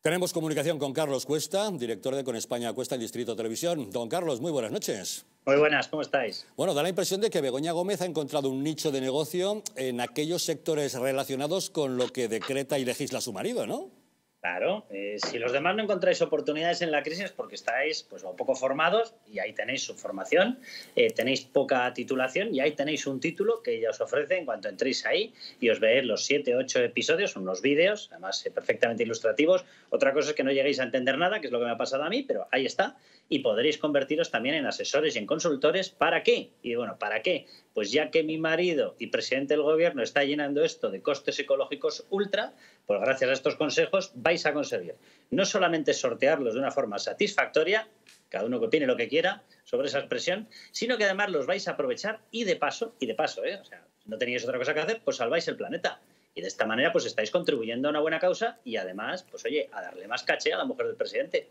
Tenemos comunicación con Carlos Cuesta, director de Con España Cuesta en Distrito Televisión. Don Carlos, muy buenas noches. Muy buenas, ¿cómo estáis? Bueno, da la impresión de que Begoña Gómez ha encontrado un nicho de negocio en aquellos sectores relacionados con lo que decreta y legisla su marido, ¿no? Claro, si los demás no encontráis oportunidades en la crisis es porque estáis pues, o poco formados y ahí tenéis su formación, tenéis poca titulación y ahí tenéis un título que ella os ofrece en cuanto entréis ahí y os veis los 7 o 8 episodios, unos vídeos, además perfectamente ilustrativos. Otra cosa es que no lleguéis a entender nada, que es lo que me ha pasado a mí, pero ahí está. Y podréis convertiros también en asesores y en consultores. ¿Para qué? Y bueno, ¿para qué? Pues ya que mi marido y presidente del gobierno está llenando esto de costes ecológicos ultra, pues gracias a estos consejos vais a conseguir no solamente sortearlos de una forma satisfactoria, cada uno que opine lo que quiera sobre esa expresión, sino que además los vais a aprovechar y de paso, o sea, si no teníais otra cosa que hacer, pues salváis el planeta. Y de esta manera pues estáis contribuyendo a una buena causa y además, pues oye, a darle más caché a la mujer del presidente.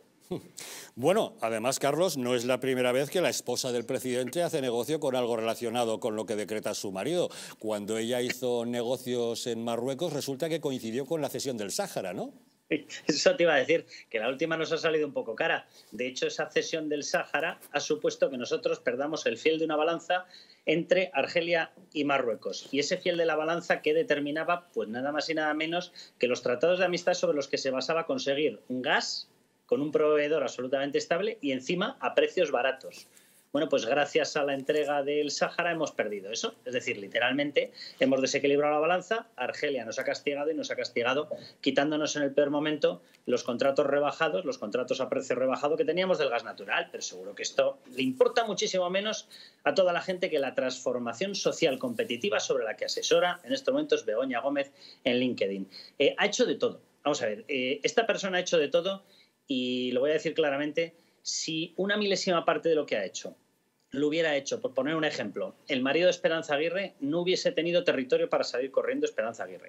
Bueno, además, Carlos, no es la primera vez que la esposa del presidente hace negocio con algo relacionado con lo que decreta su marido. Cuando ella hizo negocios en Marruecos, resulta que coincidió con la cesión del Sáhara, ¿no? Eso te iba a decir, que la última nos ha salido un poco cara. De hecho, esa cesión del Sáhara ha supuesto que nosotros perdamos el fiel de una balanza entre Argelia y Marruecos. Y ese fiel de la balanza que determinaba, pues nada más y nada menos que los tratados de amistad sobre los que se basaba conseguir un gas con un proveedor absolutamente estable y encima a precios baratos. Bueno, pues gracias a la entrega del Sáhara hemos perdido eso. Es decir, literalmente hemos desequilibrado la balanza, Argelia nos ha castigado y nos ha castigado quitándonos en el peor momento los contratos rebajados, los contratos a precio rebajado que teníamos del gas natural. Pero seguro que esto le importa muchísimo menos a toda la gente que la transformación social competitiva sobre la que asesora en estos momentos Begoña Gómez en LinkedIn. Ha hecho de todo. Vamos a ver, esta persona ha hecho de todo y lo voy a decir claramente, si una milésima parte de lo que ha hecho lo hubiera hecho, por poner un ejemplo, el marido de Esperanza Aguirre, no hubiese tenido territorio para salir corriendo Esperanza Aguirre.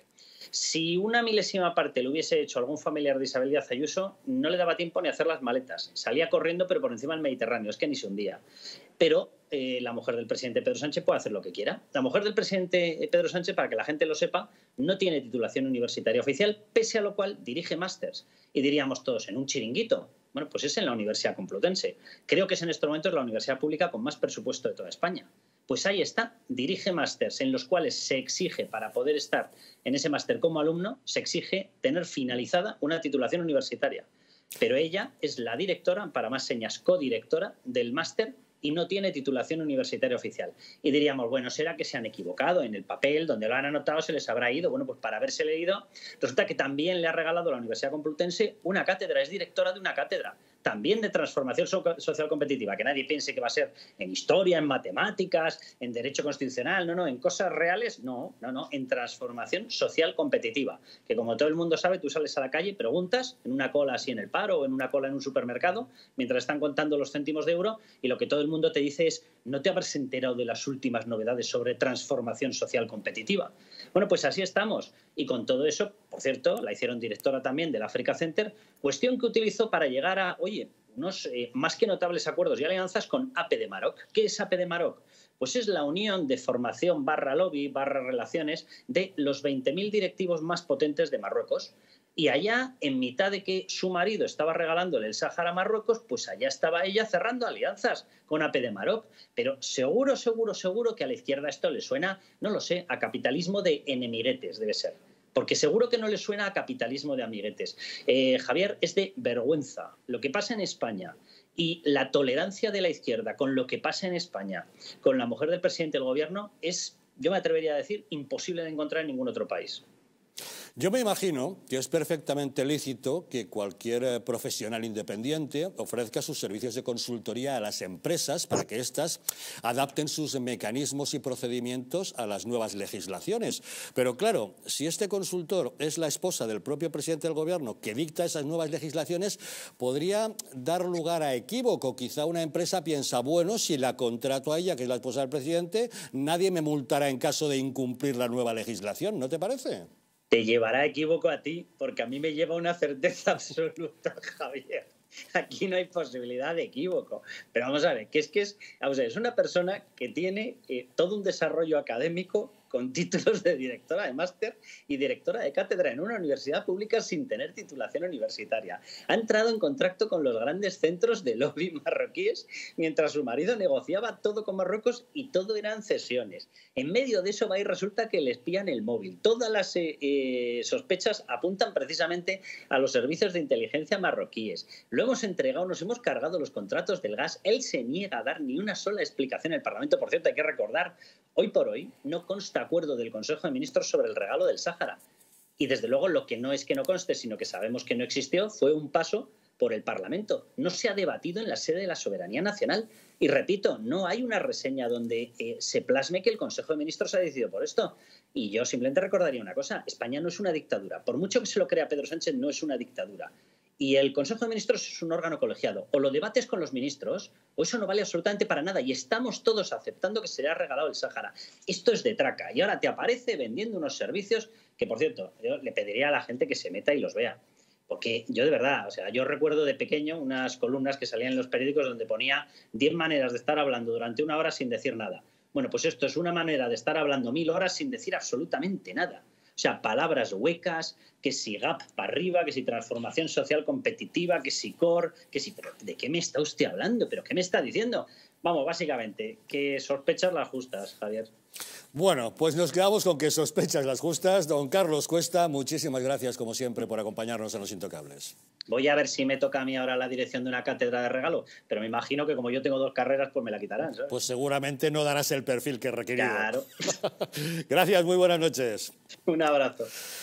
Si una milésima parte lo hubiese hecho algún familiar de Isabel Díaz Ayuso, no le daba tiempo ni a hacer las maletas. Salía corriendo, pero por encima del Mediterráneo, es que ni se hundía. Pero la mujer del presidente Pedro Sánchez puede hacer lo que quiera. La mujer del presidente Pedro Sánchez, para que la gente lo sepa, no tiene titulación universitaria oficial, pese a lo cual dirige másters. Y diríamos todos, en un chiringuito. Bueno, pues es en la Universidad Complutense. Creo que es en estos momentos la universidad pública con más presupuesto de toda España. Pues ahí está, dirige másters en los cuales se exige, para poder estar en ese máster como alumno, se exige tener finalizada una titulación universitaria. Pero ella es la directora, para más señas, codirectora del máster y no tiene titulación universitaria oficial. Y diríamos, bueno, ¿será que se han equivocado en el papel? Donde lo han anotado se les habrá ido. Bueno, pues para haberse leído, resulta que también le ha regalado a la Universidad Complutense una cátedra, es directora de una cátedra, también de transformación social competitiva, que nadie piense que va a ser en historia, en matemáticas, en derecho constitucional, no, en cosas reales, no, en transformación social competitiva, que como todo el mundo sabe, tú sales a la calle, preguntas, en una cola así en el paro o en una cola en un supermercado, mientras están contando los céntimos de euro, y lo que todo el mundo te dice es, ¿no te habrás enterado de las últimas novedades sobre transformación social competitiva? Bueno, pues así estamos. Y con todo eso, por cierto, la hicieron directora también del Africa Center, cuestión que utilizó para llegar a, oye, unos más que notables acuerdos y alianzas con AP de Maroc. ¿Qué es AP de Maroc? Pues es la unión de formación / lobby / relaciones de los 20.000 directivos más potentes de Marruecos. Y allá, en mitad de que su marido estaba regalándole el Sáhara a Marruecos, pues allá estaba ella cerrando alianzas con AP de Maroc. Pero seguro que a la izquierda esto le suena, no lo sé, a capitalismo de enemiretes, debe ser. Porque seguro que no le suena a capitalismo de amiguetes. Javier, es de vergüenza lo que pasa en España y la tolerancia de la izquierda con lo que pasa en España, con la mujer del presidente del gobierno, es, yo me atrevería a decir, imposible de encontrar en ningún otro país. Yo me imagino que es perfectamente lícito que cualquier profesional independiente ofrezca sus servicios de consultoría a las empresas para que éstas adapten sus mecanismos y procedimientos a las nuevas legislaciones. Pero claro, si este consultor es la esposa del propio presidente del gobierno que dicta esas nuevas legislaciones, podría dar lugar a equívoco. Quizá una empresa piensa, bueno, si la contrato a ella, que es la esposa del presidente, nadie me multará en caso de incumplir la nueva legislación, ¿no te parece? Te llevará a equívoco a ti, porque a mí me lleva una certeza absoluta, Javier. Aquí no hay posibilidad de equívoco. Pero vamos a ver, es una persona que tiene todo un desarrollo académico con títulos de directora de máster y directora de cátedra en una universidad pública sin tener titulación universitaria. Ha entrado en contacto con los grandes centros de lobby marroquíes mientras su marido negociaba todo con Marruecos y todo eran cesiones. En medio de eso va y resulta que le espían el móvil. Todas las sospechas apuntan precisamente a los servicios de inteligencia marroquíes. Lo hemos entregado, nos hemos cargado los contratos del gas. Él se niega a dar ni una sola explicación en el Parlamento. Por cierto, hay que recordar, hoy por hoy no consta acuerdo del Consejo de Ministros sobre el regalo del Sáhara. Y desde luego lo que no es que no conste, sino que sabemos que no existió, fue un paso por el Parlamento. No se ha debatido en la sede de la soberanía nacional. Y repito, no hay una reseña donde se plasme que el Consejo de Ministros ha decidido por esto. Y yo simplemente recordaría una cosa, España no es una dictadura. Por mucho que se lo crea Pedro Sánchez, no es una dictadura. Y el Consejo de Ministros es un órgano colegiado. O lo debates con los ministros, o eso no vale absolutamente para nada. Y estamos todos aceptando que se le ha regalado el Sáhara. Esto es de traca. Y ahora te aparece vendiendo unos servicios que, por cierto, yo le pediría a la gente que se meta y los vea. Porque yo de verdad, o sea, yo recuerdo de pequeño unas columnas que salían en los periódicos donde ponía 10 maneras de estar hablando durante 1 hora sin decir nada. Bueno, pues esto es una manera de estar hablando 1000 horas sin decir absolutamente nada. O sea, palabras huecas, que si gap para arriba, que si transformación social competitiva, que si core, que si... ¿Pero de qué me está usted hablando? ¿Pero qué me está diciendo? Vamos, básicamente, que sospechas las justas, Javier. Bueno, pues nos quedamos con que sospechas las justas. Don Carlos Cuesta, muchísimas gracias, como siempre, por acompañarnos en Los Intocables. Voy a ver si me toca a mí ahora la dirección de una cátedra de regalo, pero me imagino que como yo tengo 2 carreras, pues me la quitarán, ¿sabes? Pues seguramente no darás el perfil que he requerido. Claro. Gracias, muy buenas noches. Un abrazo.